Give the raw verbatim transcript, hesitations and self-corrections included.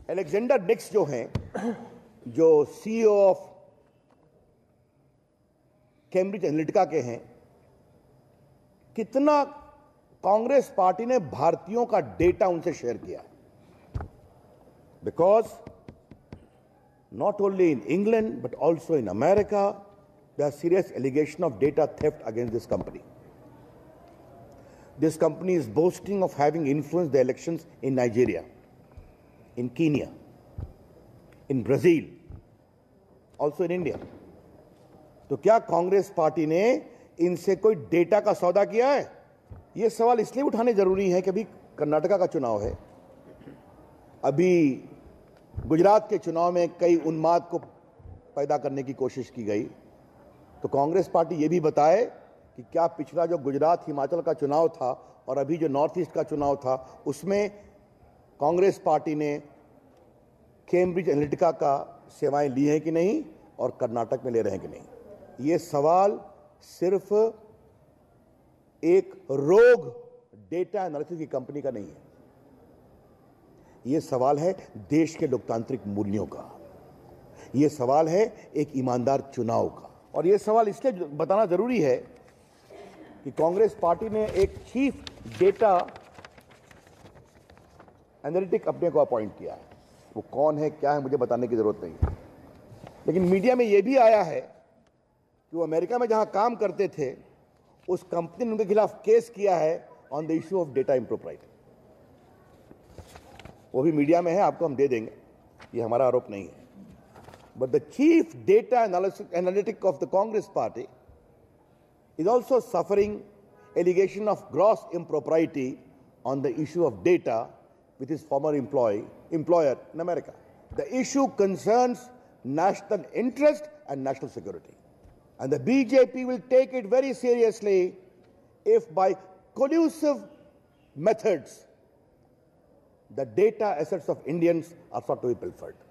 Alexander निक्स जो हैं, जो सीईओ ऑफ कैम्ब्रिज एनालिटिका के हैं, कितना कांग्रेस पार्टी ने भारतीयों का डेटा उनसे शेयर किया? Because not only in England but also in America there are serious allegation of data theft against this company. This company is boasting of having influenced the elections in Nigeria, in Kenya, in Brazil, also in India. तो क्या Congress party ने इनसे कोई data का सौदा किया है? ये सवाल इसलिए उठाने जरूरी है कि अभी कर्नाटका का चुनाव है, अभी गुजरात के चुनाव में कई उन्माद को पैदा करने की कोशिश की गई। तो कांग्रेस पार्टी ये भी बताए कि क्या पिछला जो गुजरात हिमाचल का चुनाव था और अभी जो नॉर्थ ईस्ट का चुनाव था, उसमें कांग्रेस पार्टी ने कैम्ब्रिज एनालिटिका का सेवाएं ली हैं कि नहीं और कर्नाटक में ले रहे हैं कि नहीं? ये सवाल सिर्फ एक रोग डेटा एनालिसिस की कंपनी का नहीं है, ये सवाल है देश के लोकतांत्रिक मूल्यों का, ये सवाल है एक ईमानदार चुनाव का। और ये सवाल इसलिए बताना जरूरी है कि कांग्रेस पार्टी ने एक चीफ डेटा एनालिटिक अपने को अपॉइंट किया है। वो कौन है, क्या है, मुझे बताने की जरूरत नहीं है, लेकिन मीडिया में यह भी आया है कि वो अमेरिका में जहां काम करते थे, उस कंपनी ने उनके खिलाफ केस किया है on the issue of data impropriety. वो भी मीडिया में है, आपको हम दे देंगे, ये हमारा आरोप नहीं है। But the chief data analysis, analytic of the Congress party is also suffering allegation of gross impropriety on the issue of data with his former employee, employer in America. The issue concerns national interest and national security. And the B J P will take it very seriously if by collusive methods the data assets of Indians are sought to be pilfered.